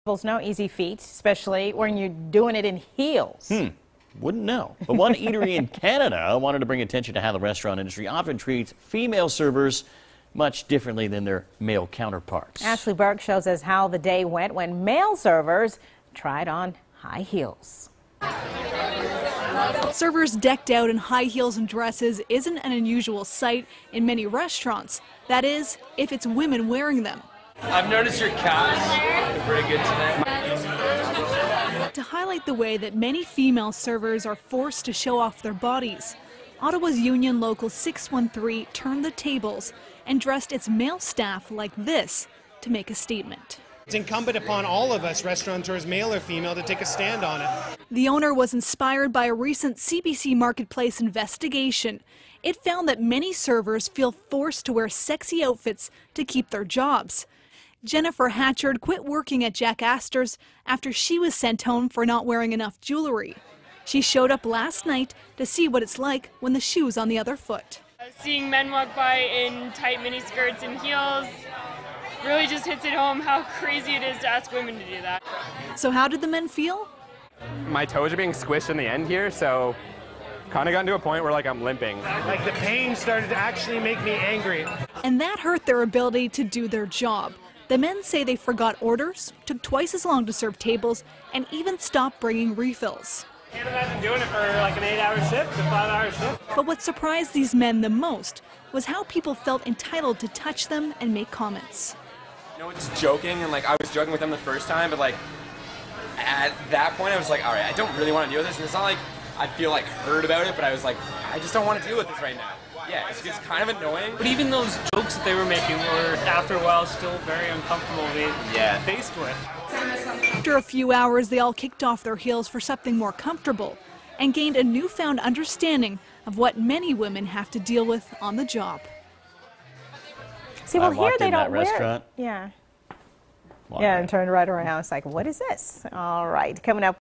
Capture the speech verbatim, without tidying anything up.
It's no easy feat, especially when you're doing it in heels. Hmm. Wouldn't know. But one eatery in Canada wanted to bring attention to how the restaurant industry often treats female servers much differently than their male counterparts. Ashley Burke shows us how the day went when male servers tried on high heels. Servers decked out in high heels and dresses isn't an unusual sight in many restaurants. That is, if it's women wearing them. I've noticed your calves are pretty good today. To highlight the way that many female servers are forced to show off their bodies, Ottawa's Union Local six one three turned the tables and dressed its male staff like this to make a statement. It's incumbent upon all of us, restaurateurs, male or female, to take a stand on it. The owner was inspired by a recent C B C Marketplace investigation. It found that many servers feel forced to wear sexy outfits to keep their jobs. Jennifer Hatchard quit working at Jack Astor's after she was sent home for not wearing enough jewelry. She showed up last night to see what it's like when the shoe's on the other foot. Seeing men walk by in tight miniskirts and heels really just hits it home how crazy it is to ask women to do that. So how did the men feel? My toes are being squished in the end here, so kind of gotten to a point where like I'm limping. Like the pain started to actually make me angry. And that hurt their ability to do their job. The men say they forgot orders, took twice as long to serve tables, and even stopped bringing refills. Can't imagine doing it for like an eight-hour shift, a five-hour shift. But what surprised these men the most was how people felt entitled to touch them and make comments. You know, it's joking, and like I was joking with them the first time, but like at that point I was like, all right, I don't really want to deal with this, and it's not like I feel like hurt about it, but I was like, I just don't want to deal with this right now. Yeah, it's just kind of annoying. But even those jokes that they were making were, after a while, still very uncomfortable to be Yeah. faced with. After a few hours, they all kicked off their heels for something more comfortable and gained a newfound understanding of what many women have to deal with on the job. See, well, I here walked they in that don't wear. restaurant. Yeah. Walked Yeah, in. and turned right around. It's like, what is this? All right, coming up.